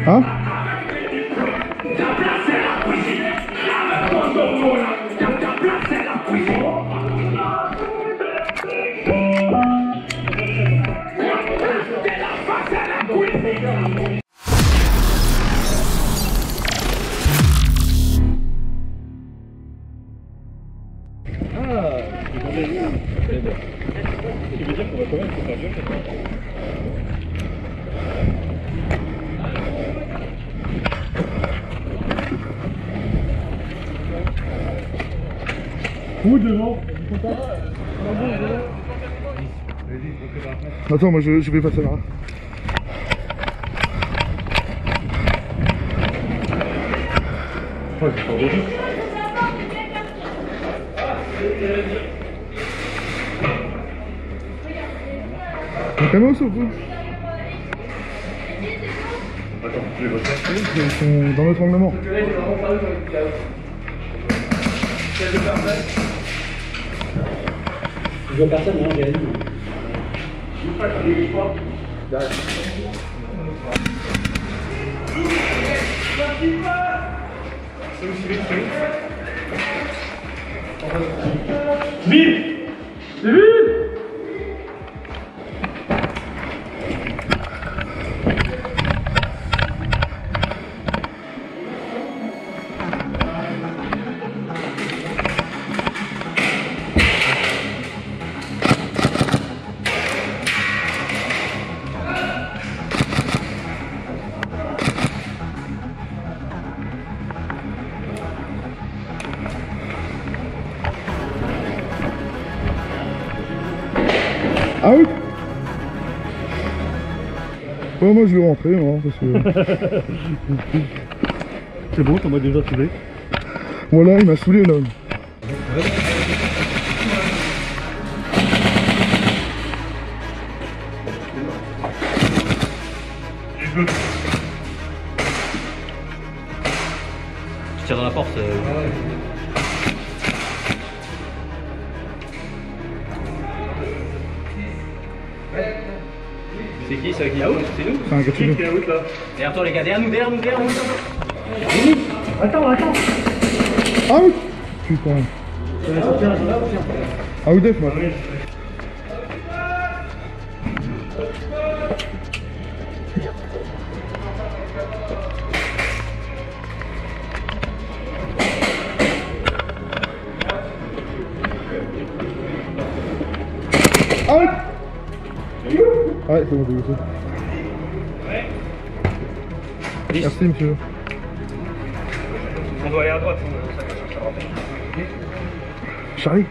Hein? Où devant? Attends, moi je vais passer là. Ouais, c'est pas beau. On calme aussi ou quoi? Attends, je vais voter. Ils sont dans l'étranglement. Je vois personne, non, j'ai rien dit. Vite! C'est vite! Out. Ouais, moi je vais rentrer, moi, parce que... C'est bon, ça m'a déjà saoulé. Voilà, il m'a saoulé l'homme. Je tire dans la porte. C'est qui? C'est qui? Out? C'est nous? C'est un gars de nous. Qui est out là? Derrière toi les gars, derrière nous. Attends. Out. Putain. Out def, moi. Out. Ouais, c'est bon, c'est bon. Merci, monsieur. On doit aller à droite. Charlie.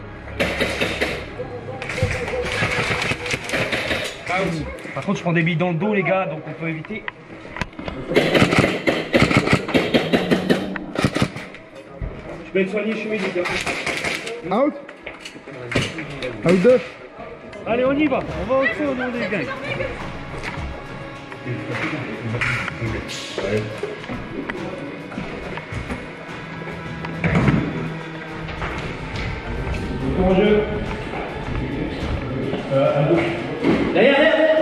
Out. Par contre, je prends des billes dans le dos, les gars, donc on peut éviter. Je vais être soigné chez mes gars. Out. Out def. Allez, on y va. On va au-dessus au nom des gangs. En jeu. À gauche. Derrière.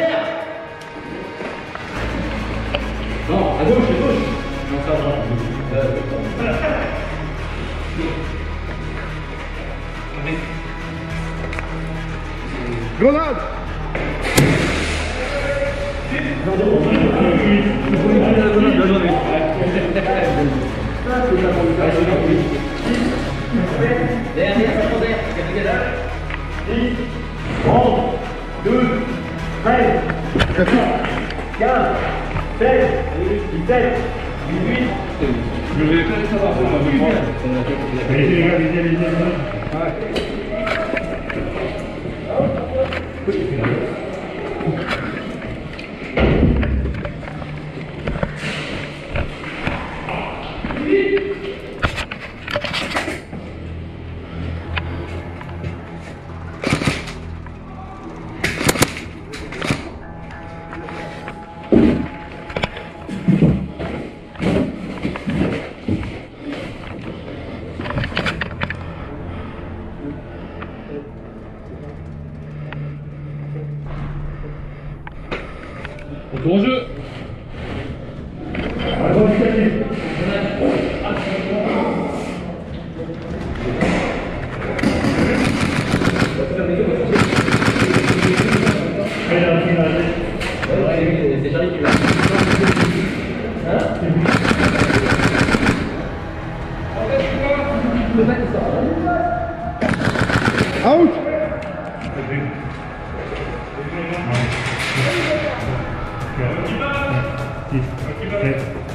Non, à gauche. Non, ça va. Grenade. Derrière, ça prend d'air. 10, 11, 12, 13, 14, 15, 16, 17, 18. Je vais faire savoir pour moi. Allez les gars, allez. Retour au jeu.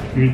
8.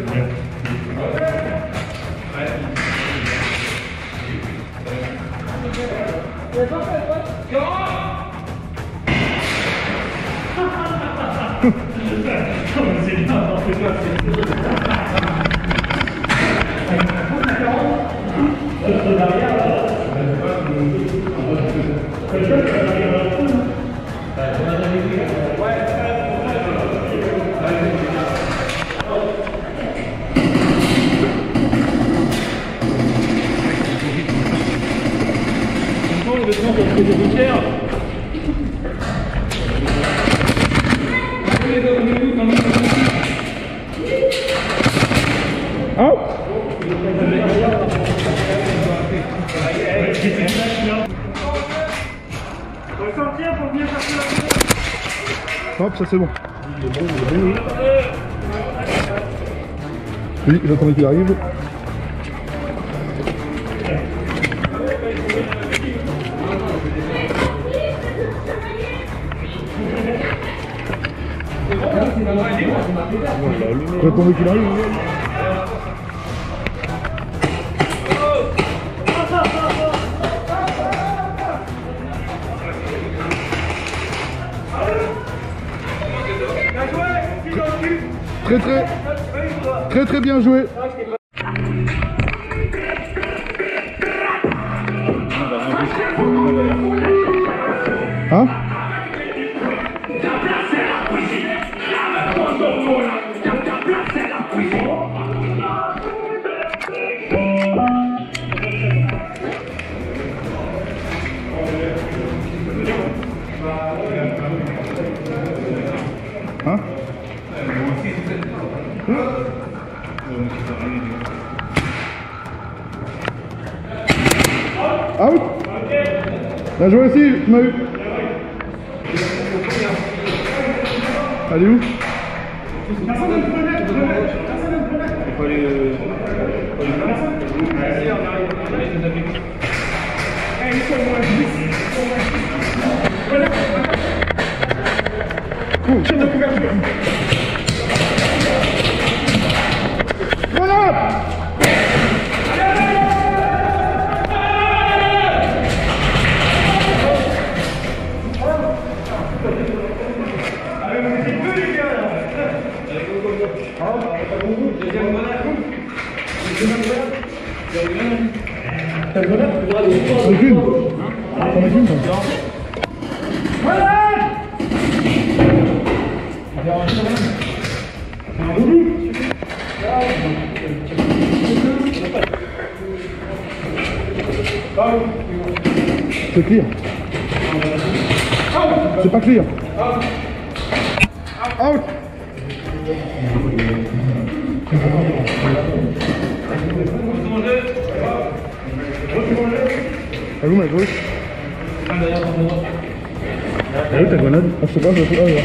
Hop, ça c'est bon. Oui, j'attendais qu'il arrive. J'attendais qu'il arrive. Très bien joué. Hein? Hein? Out. Bien joué aussi, tu m'as eu. Allez où? C'est clear. C'est pas clear. Out. À vous, ma gauche. Ah oui, ta grenade. Ah, je sais pas, je vais faire.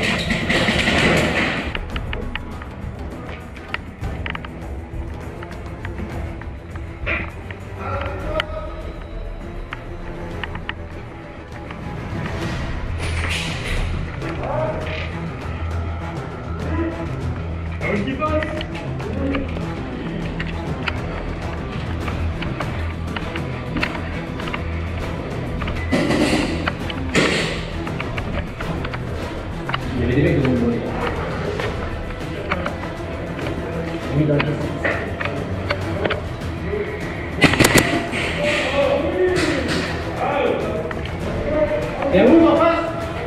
Il y avait des mecs devant moi. Oui, dans le et à vous en face.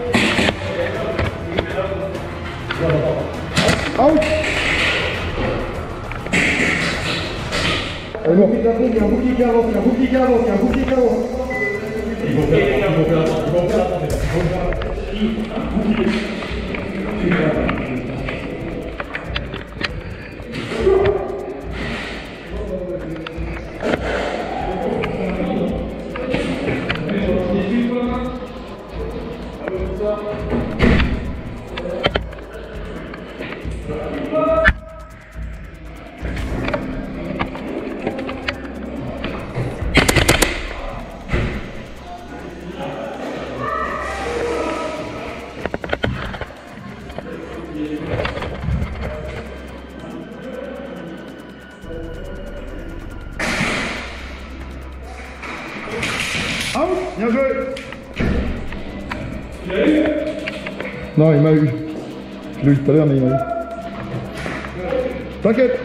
Out. Il y a un bouclier qui avance, il y a un bouclier qui avance, il y a un bouclier qui avance. Ils vont Non, il m'a eu. Je l'ai eu tout à l'heure, mais il m'a eu. T'inquiète.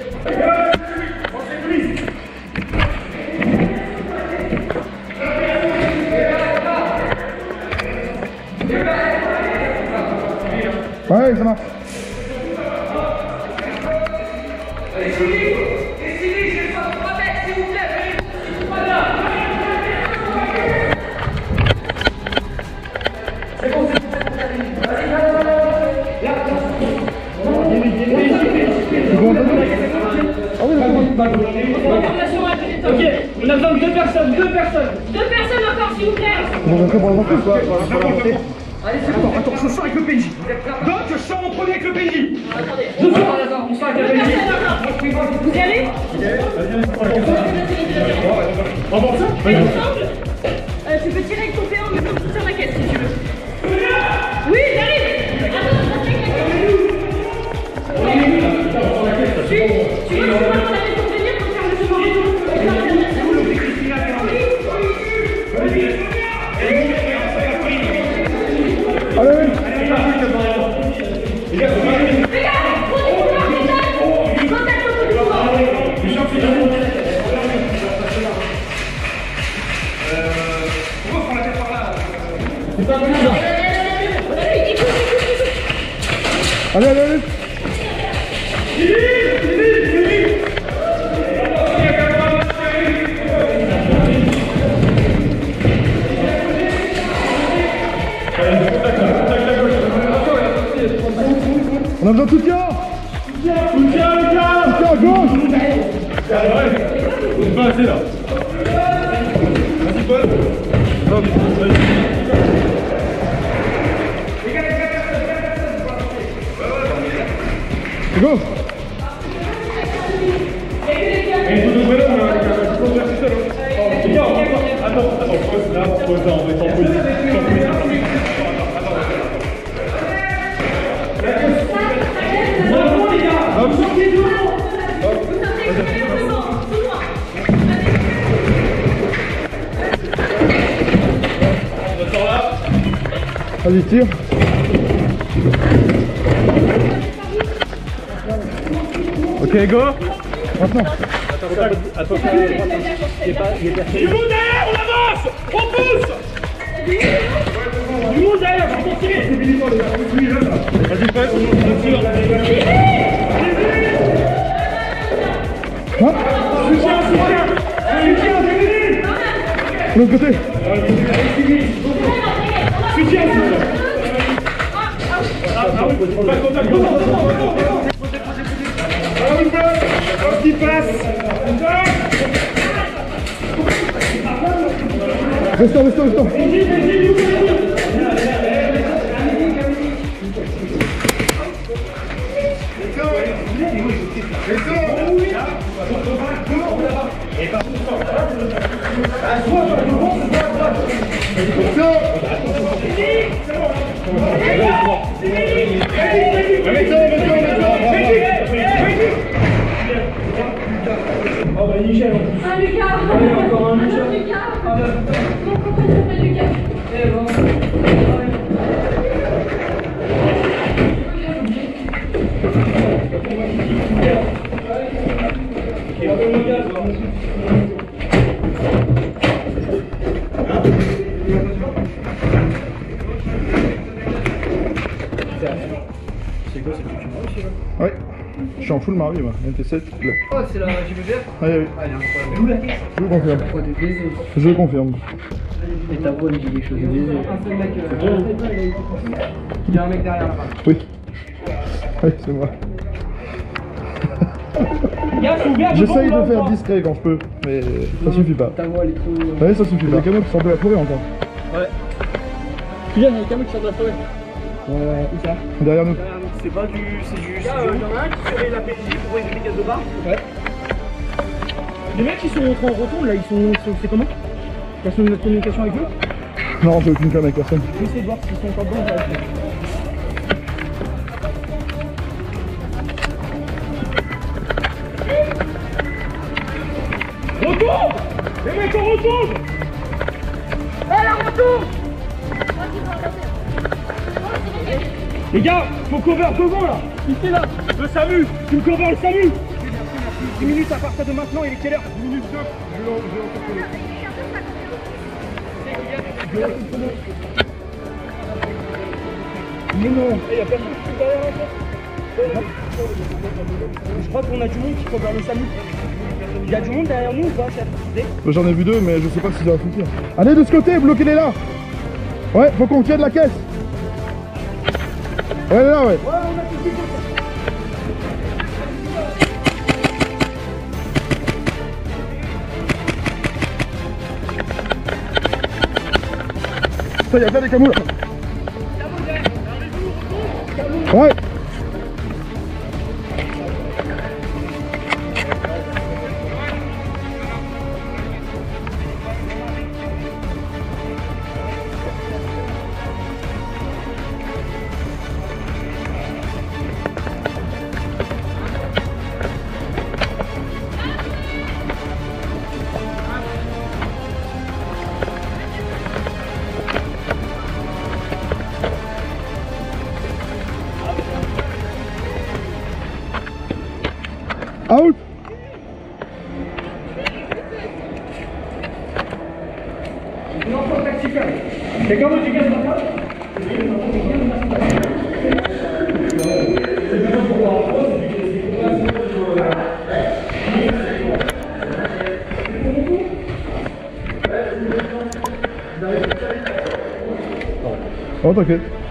Ouais, ça marche. Ok, on a besoin de deux personnes. Deux personnes encore, s'il vous plaît. On va rentrer pour la rentrée. Allez, c'est bon. Attends, je sors avec le PJ. Donc, je sors en premier avec le PJ. Attendez. On sort avec le PJ. Vous y allez? On va ça? Tu peux tirer avec ton P1 en même temps que tu tires la caisse si tu veux. Oui, j'arrive. Tu veux que je parle dans la maison de venir pour faire le chemin? Allez. Les gars, prenez le couloir, contact. Contact au bout du couloir. Pourquoi on prend la tête par là? C'est pas bon ça. Allez, allez, allez. On a besoin de soutien. Soutien à gauche. C'est pas assez là. Vas-y Paul. Go. Pose là, on va être en position. Vas-y, tire. Ok, go. Maintenant. Attends, du monde derrière, on avance. On pousse. Du monde derrière, on va tirer. Vas-y, Paul. Hein? De l'autre côté. Qui passe. Restons. Un Lucas. Encore un Lucas. Mon copain s'appelle Lucas. Ouais. Je suis en full Marie, moi. MT7. Oh, c'est la JBVF. Allez. Allez, incroyable. D'où la caisse. Je confirme. Oh, t'es baisé. Je confirme. Et ta voix me dit quelque chose de baisé. Il y a un mec derrière là-bas. Oui. Oui, c'est moi. J'essaye de faire discret quand je peux, mais ça suffit pas. Ta voix elle est trop. Ouais, ça suffit pas. Il y a quelqu'un qui sort de la forêt encore. Ouais. Kylian, il y a quelqu'un qui sort de la forêt. Ouais, où ça? Derrière nous. C'est pas du. C'est du. Il y en a un qui surveille la PJ pour une méga de bar. Ouais. Les mecs qui sont rentrés en retourne là, ils sont. C'est comment? T'as fait une communication avec eux? Non, j'ai aucune com avec personne. Je vais essayer de voir s'ils sont encore dedans. Retourne. Les mecs, on retourne. Eh, la retourne. Les gars, faut cover devant là. Ici là. Le SAMU. Tu me cover le SAMU. 10 minutes à partir de maintenant, il est quelle heure? 10 minutes 9. Mais non. Il y a personne qui est derrière la porte. Je crois qu'on a du monde qui cover le SAMU. Il y a du monde derrière nous ou pas, chef? J'en ai vu deux, mais je sais pas si ça va suffire. Allez de ce côté, bloquez-les là. Ouais, faut qu'on tienne la caisse. Ouais, elle est là, ouais. Ouais, on a tout dit. Ça, y a plein des camous là. Ouais. Out. Une enfant tactical. C'est comment tu gagnes maintenant? Oh, t'inquiète.